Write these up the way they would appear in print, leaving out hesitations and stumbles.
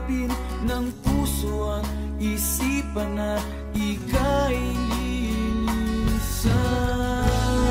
yakapin ng puso at isipan na ika'y linisan.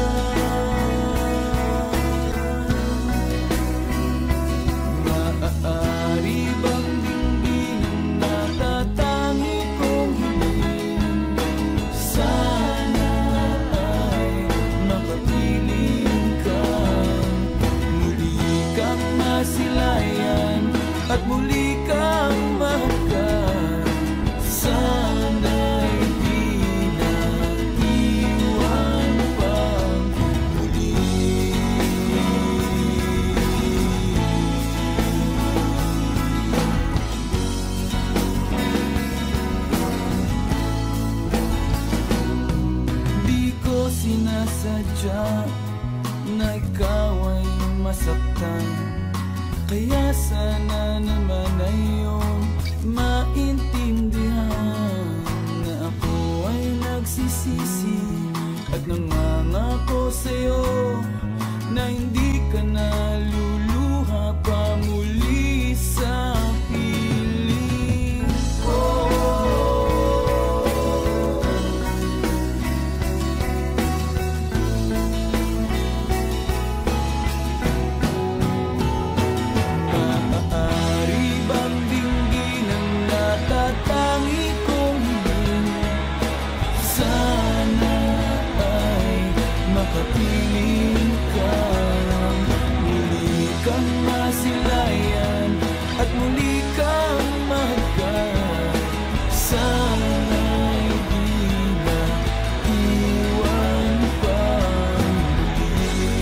Maaari bang dinggin ang natatangi kong hiling? Sana ay makapiling ka, muli kang masilayan at muli kang mahagkan. Sana'y di na iwan pang muli. Di ko sinasadya na ikaw ay masaktan, kaya sana naman ay iyong maintindihan na ako ay nagsisisi at nangangako sa'yo na hindi ka na luluha pa muli sa piling ko. Makapiling ka, muli kang masilayan at muli kang mahagkan. Sana'y di na iwan pang muli.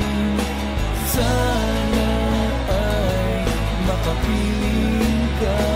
Sana ay makapiling ka.